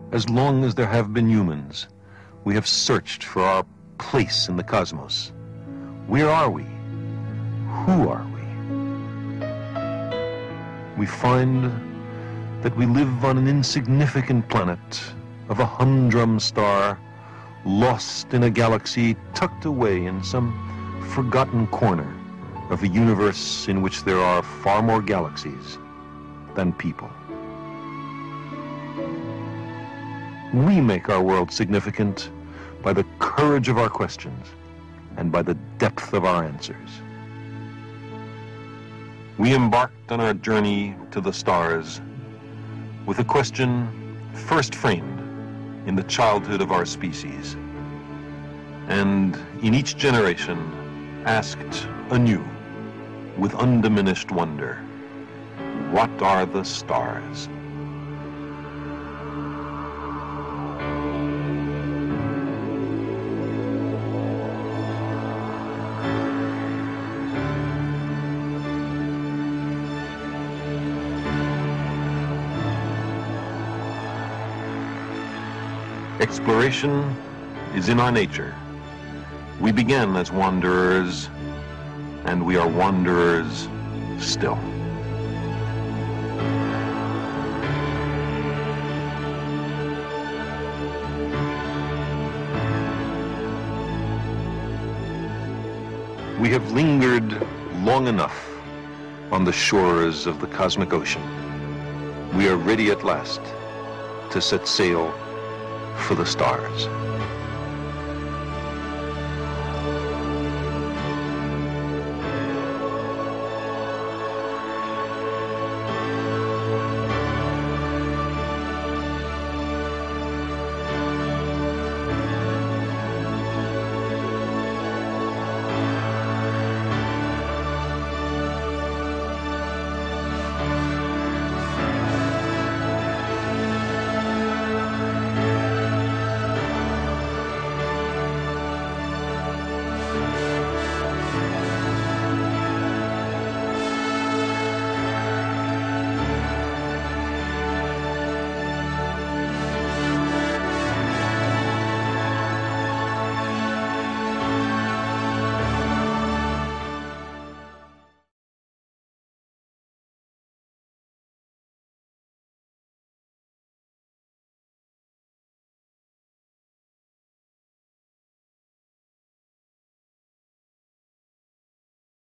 As long as there have been humans, we have searched for our place in the cosmos. Where are we? Who are we? We find that we live on an insignificant planet of a humdrum star, lost in a galaxy tucked away in some forgotten corner of a universe in which there are far more galaxies than people. We make our world significant by the courage of our questions and by the depth of our answers. We embarked on our journey to the stars with a question first framed in the childhood of our species, and in each generation asked anew with undiminished wonder, what are the stars? Exploration is in our nature. We began as wanderers, and we are wanderers still. We have lingered long enough on the shores of the cosmic ocean. We are ready at last to set sail for the stars.